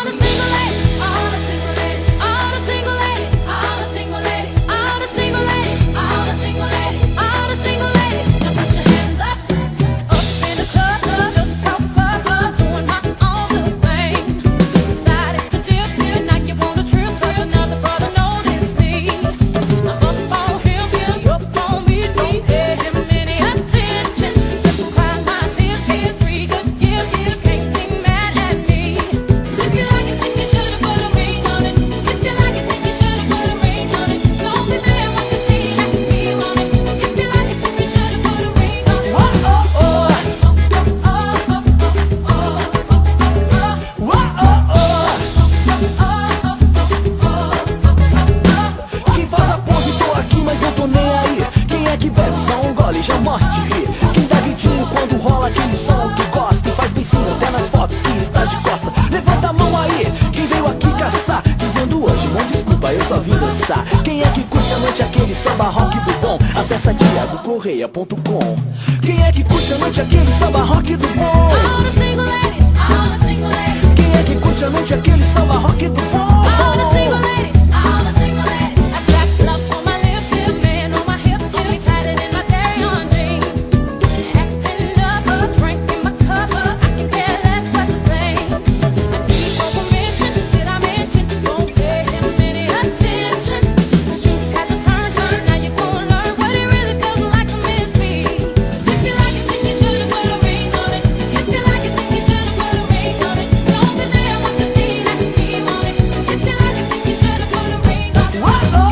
Já morte ri. Quem dá gritinho quando rola aquele som que gosta e faz beicinho até nas fotos que está de costas. Levanta a mão aí, quem veio aqui caçar, dizendo hoje, não desculpa, eu só vim dançar. Quem é que curte a noite aquele samba rock do bom? Acessa thiagocorreia.com. Quem é que curte a noite aquele samba rock do bom? All the single ladies, all the single ladies. Quem é que curte a noite aquele samba rock do bom? All the single ladies, all the single ladies. I got love on my lips, yeah, man on my hip, I'm excited in my dairy on dream. Acting up a drink in my cup, I can care less what you think. I need your permission, did I mention? Don't pay him any attention. You had to turn, now you gon' learn what it really feels like to miss me. If you like it, then you should've put a ring on it. If you like it, then you should've put a ring on it. Don't be mad what you see, that he want it. If you like it, then you should've put a ring on it.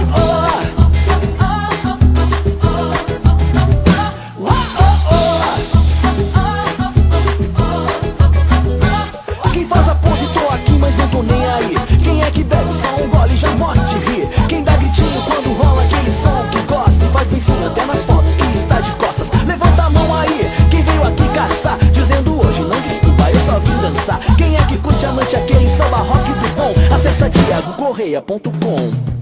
Quem faz a pose, tô aqui, mas não tô nem aí. Quem é que bebe só um gole e já morre de rir? Quem dá gritinho quando rola aquele som que gosta e faz beicinho até nas fotos que está de costas. Levanta a mão aí, quem veio aqui caçar, dizendo hoje, não desculpa, eu só vim dançar. Quem é que curte a noite aquele samba rock do bom? Acessa thiagocorreia.com.